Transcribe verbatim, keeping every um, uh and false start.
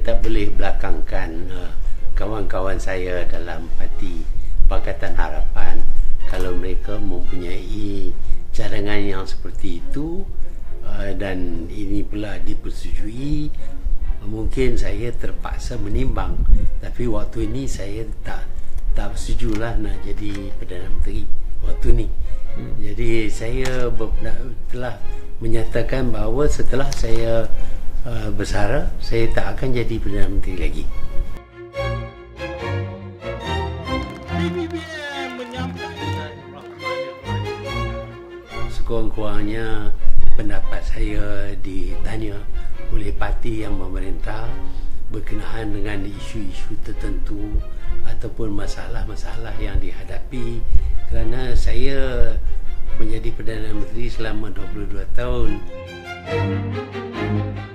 tak boleh belakangkan uh, kawan-kawan saya dalam parti Pakatan Harapan. Kalau mereka mempunyai cadangan yang seperti itu uh, dan ini pula dipersetujui, mungkin saya terpaksa menimbang. Tapi waktu ini saya tak tak bersetujulah nak jadi Perdana Menteri waktu ni. Hmm. Jadi saya ber, telah menyatakan bahawa setelah saya uh, bersara, saya tak akan jadi Perdana Menteri lagi. Sekurang-kurangnya pendapat saya ditanya oleh parti yang memerintah berkenaan dengan isu-isu tertentu ataupun masalah-masalah yang dihadapi, kerana saya menjadi Perdana Menteri selama dua puluh dua tahun.